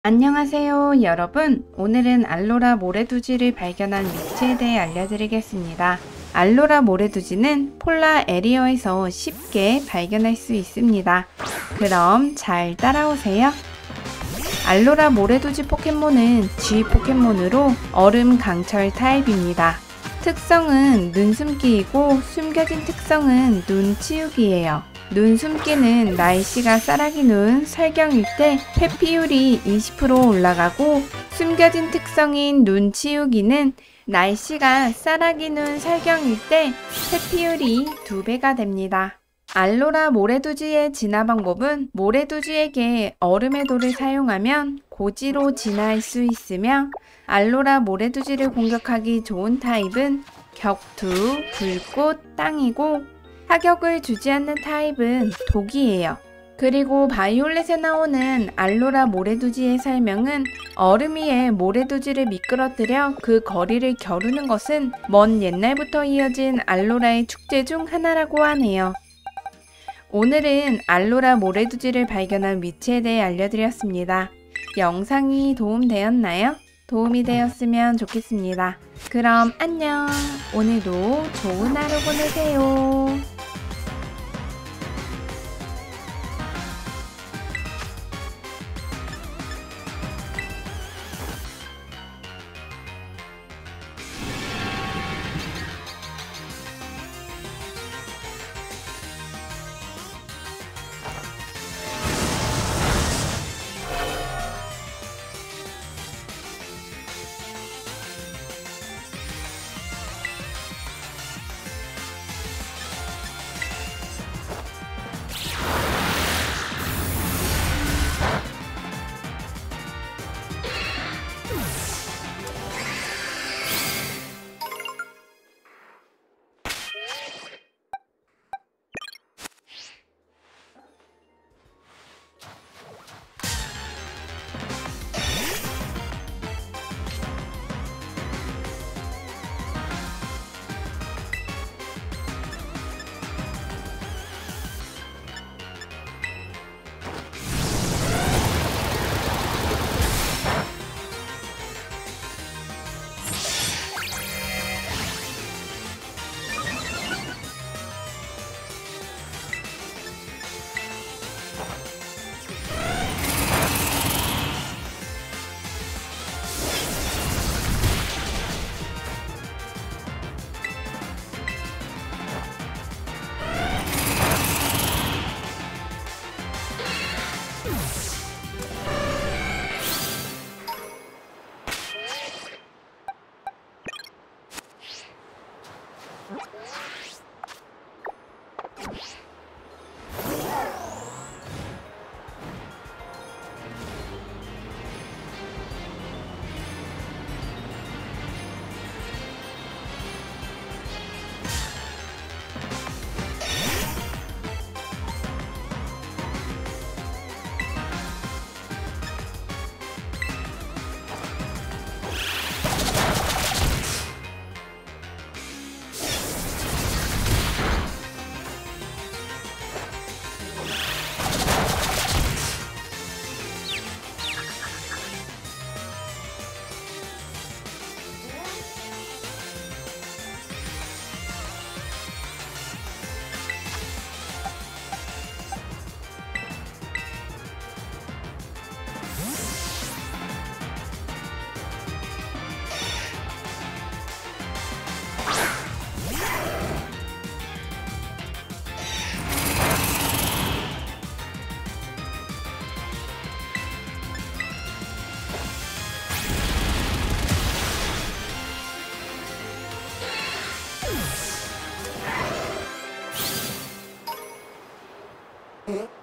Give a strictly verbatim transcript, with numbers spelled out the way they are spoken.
안녕하세요 여러분. 오늘은 알로라 모래두지를 발견한 위치에 대해 알려드리겠습니다. 알로라 모래두지는 폴라 에리어에서 쉽게 발견할 수 있습니다. 그럼 잘 따라오세요. 알로라 모래두지 포켓몬은 G 포켓몬으로 얼음 강철 타입입니다. 특성은 눈숨기이고 숨겨진 특성은 눈 치우기예요. 눈숨기는 날씨가 쌀아기 눈, 설경일 때 회피율이 이십 퍼센트 올라가고, 숨겨진 특성인 눈 치우기는 날씨가 쌀아기 눈, 설경일 때 회피율이 두 배가 됩니다. 알로라 모래두지의 진화 방법은 모래두지에게 얼음의 돌을 사용하면 고지로 진화할 수 있으며, 알로라 모래두지를 공격하기 좋은 타입은 격투, 불꽃, 땅이고, 타격을 주지 않는 타입은 독이에요. 그리고 바이올렛에 나오는 알로라 모래두지의 설명은 얼음 위에 모래두지를 미끄러뜨려 그 거리를 겨루는 것은 먼 옛날부터 이어진 알로라의 축제 중 하나라고 하네요. 오늘은 알로라 모래두지를 발견한 위치에 대해 알려드렸습니다. 영상이 도움되었나요? 도움이 되었으면 좋겠습니다. 그럼 안녕! 오늘도 좋은 하루 보내세요. 응?